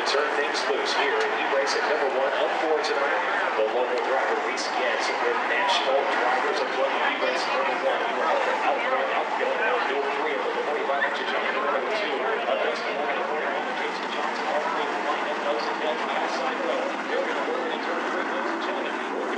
Turn things loose here in heat race at number 1 up for tonight. The local driver, Reese Getz, with national drivers of one heat race number 1. You will have the outrun, outfield, and outfield 3 of the 45 inches on number 2. Augusta, California, on the Jason Johnson, all three line up nose and head to the outside road. They're going to work in turn 3, ladies and gentlemen.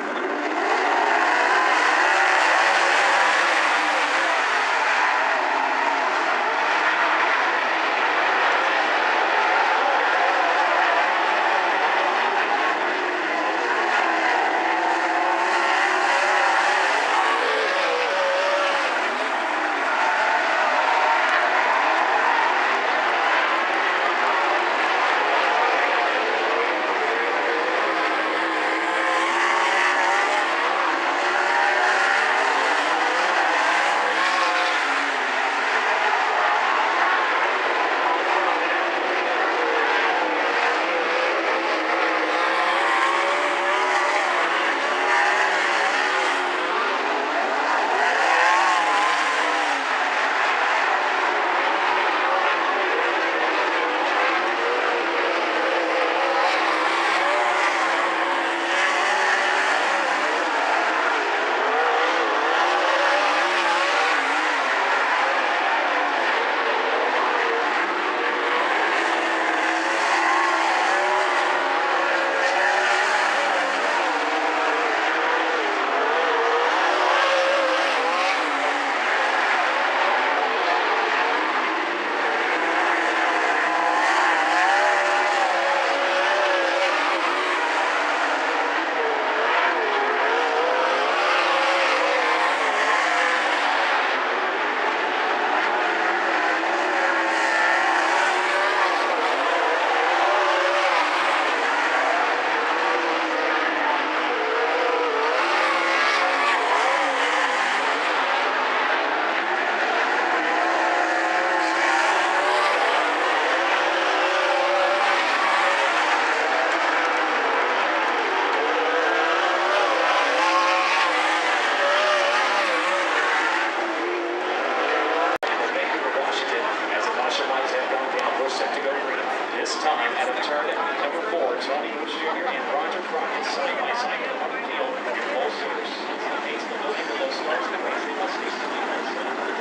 This time at a turn at number 4, Tony Bush Jr. and Roger Crockett side by side on the field. All source. It's the pace of the starts the race. They must be